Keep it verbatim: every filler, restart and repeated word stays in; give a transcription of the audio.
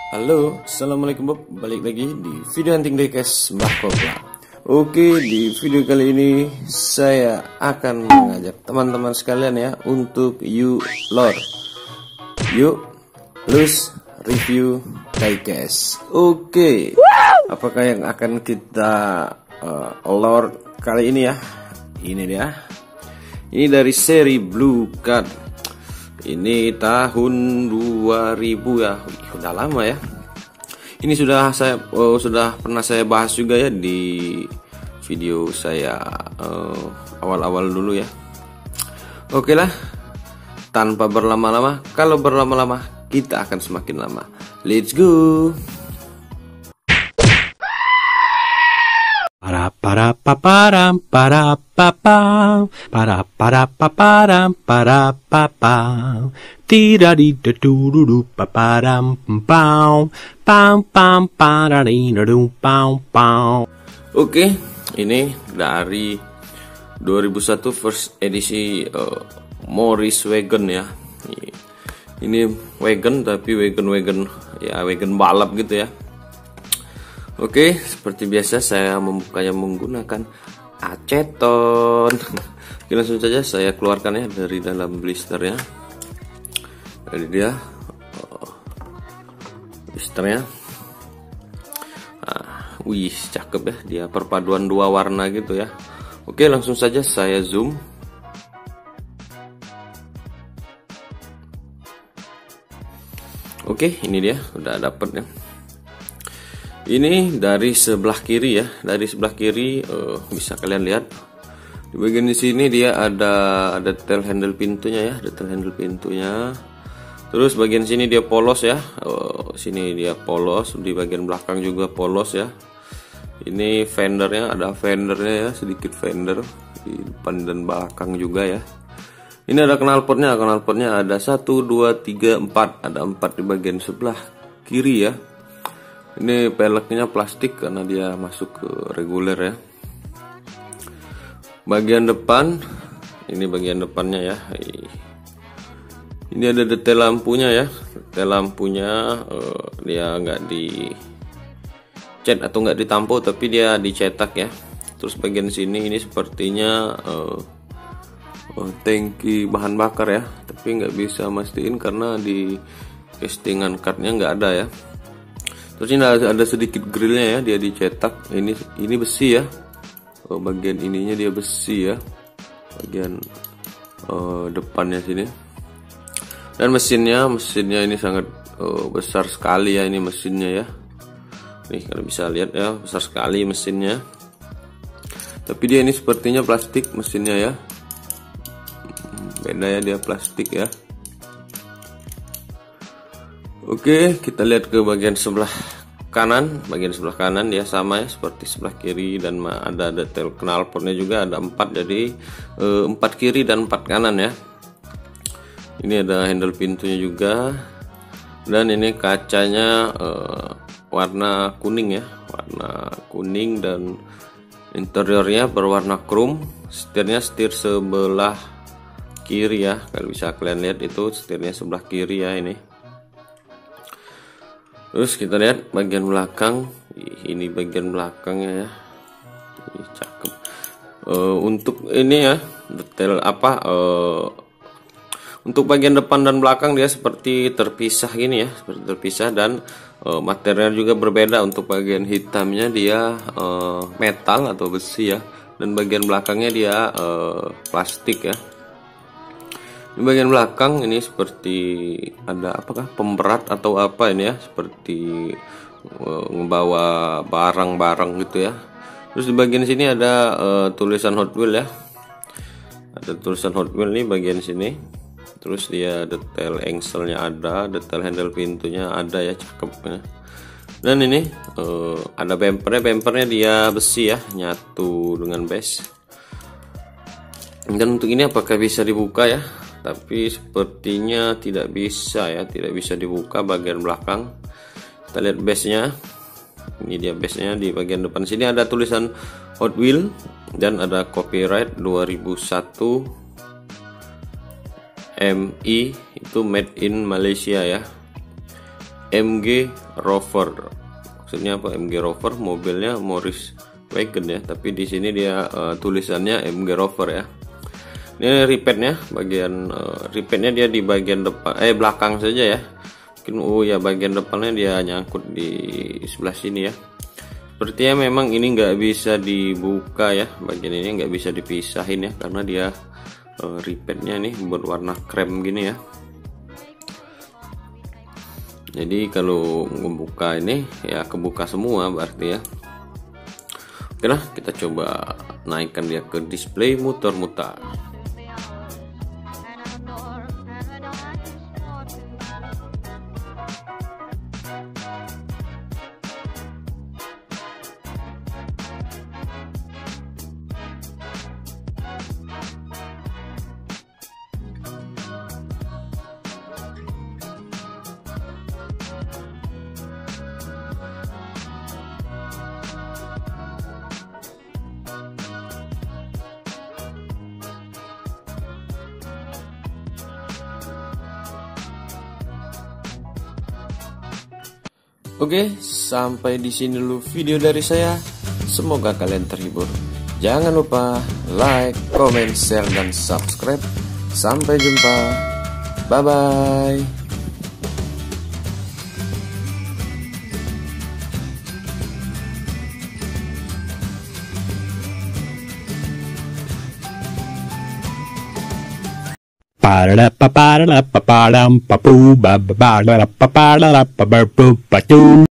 Halo, assalamualaikum Bob. Balik lagi di video hunting diecast Mbah Kopla. Oke, di video kali ini saya akan mengajak teman-teman sekalian ya untuk yuk lore, yuk lose review diecast. Oke, apakah yang akan kita uh, lore kali ini ya? Ini dia. Ini dari seri Blue Card. Ini tahun dua ribu ya, udah lama ya. Ini sudah saya oh, sudah pernah saya bahas juga ya di video saya awal-awal uh, dulu ya. Oke lah, tanpa berlama-lama. Kalau berlama-lama kita akan semakin lama. Let's go. Para para paparam para papam para para paparam para papam tirari tururu paparam pam pam pam parariru pam pam. Oke, ini dari dua ribu satu first edisi uh, Morris Wagon ya. Ini wagon tapi wagon-wagon ya, wagon balap gitu ya. Oke, seperti biasa saya membukanya menggunakan aceton. Oke, langsung saja saya keluarkannya dari dalam blisternya. Jadi dia oh, blisternya. Nah, wih, cakep ya, dia perpaduan dua warna gitu ya. Oke, langsung saja saya zoom. Oke, ini dia udah dapet ya. Ini dari sebelah kiri ya, dari sebelah kiri uh, bisa kalian lihat di bagian di sini dia ada detail handle pintunya ya, detail handle pintunya. Terus bagian sini dia polos ya, uh, sini dia polos, di bagian belakang juga polos ya. Ini fendernya, ada fendernya ya, sedikit fender di depan dan belakang juga ya. Ini ada knalpotnya, knalpotnya ada satu, dua, tiga, empat, ada empat di bagian sebelah kiri ya. Ini peleknya plastik karena dia masuk ke reguler ya. Bagian depan, ini bagian depannya ya. Ini ada detail lampunya ya. Detail lampunya uh, dia nggak di cat atau nggak ditampo, tapi dia dicetak ya. Terus bagian sini ini sepertinya uh, uh, tangki bahan bakar ya. Tapi nggak bisa mastiin karena di castingan cardnya nggak ada ya. Terus ini ada, ada sedikit grillnya ya, dia dicetak. Ini ini besi ya. Oh, bagian ininya dia besi ya. Bagian oh, depannya sini. Dan mesinnya, mesinnya ini sangat oh, besar sekali ya, ini mesinnya ya. Nih kalian bisa lihat ya, besar sekali mesinnya. Tapi dia ini sepertinya plastik mesinnya ya. Beda ya, dia plastik ya. Oke, kita lihat ke bagian sebelah kanan. Bagian sebelah kanan dia sama ya seperti sebelah kiri, dan ada detail knalpotnya juga ada empat, jadi e, empat kiri dan empat kanan ya. Ini ada handle pintunya juga, dan ini kacanya e, warna kuning ya, warna kuning, dan interiornya berwarna chrome. Setirnya setir sebelah kiri ya, kalau bisa kalian lihat itu setirnya sebelah kiri ya ini. Terus kita lihat bagian belakang. Ini bagian belakangnya ya. Ini cakep. Uh, untuk ini ya detail apa? Uh, untuk bagian depan dan belakang dia seperti terpisah gini ya, seperti terpisah, dan uh, material juga berbeda. Untuk bagian hitamnya dia uh, metal atau besi ya, dan bagian belakangnya dia uh, plastik ya. Di bagian belakang ini seperti ada apakah pemberat atau apa ini ya, seperti uh, ngebawa barang-barang gitu ya. Terus di bagian sini ada uh, tulisan Hot Wheels ya, ada tulisan Hot Wheels nih bagian sini. Terus dia detail engselnya ada, detail handle pintunya ada ya, cakep ya. Dan ini uh, ada bumpernya, bumpernya dia besi ya, nyatu dengan base. Dan untuk ini apakah bisa dibuka ya? Tapi sepertinya tidak bisa ya, tidak bisa dibuka bagian belakang. Kita lihat base-nya. Ini dia base-nya, di bagian depan sini ada tulisan Hot Wheels dan ada copyright dua ribu satu M I, itu made in Malaysia ya. M G Rover. Maksudnya apa M G Rover? Mobilnya Morris Wagen ya, tapi di sini dia uh, tulisannya M G Rover ya. Ini repadnya, bagian uh, repadnya dia di bagian depan, eh belakang saja ya. Mungkin oh ya bagian depannya dia nyangkut di sebelah sini ya. Sepertinya memang ini nggak bisa dibuka ya, bagian ini nggak bisa dipisahin ya, karena dia uh, repadnya nih berwarna krem gini ya. Jadi kalau membuka ini ya kebuka semua berarti ya. Oke lah, kita coba naikkan dia ke display muter-muter. Oke, sampai di sini dulu video dari saya. Semoga kalian terhibur. Jangan lupa like, comment, share, dan subscribe. Sampai jumpa. Bye-bye. Ba-da-da-ba-ba-da-da-ba-ba-dum-ba-boo, ba-ba-ba-da-da-ba-ba-da-da-ba-ba-boo-ba-doo.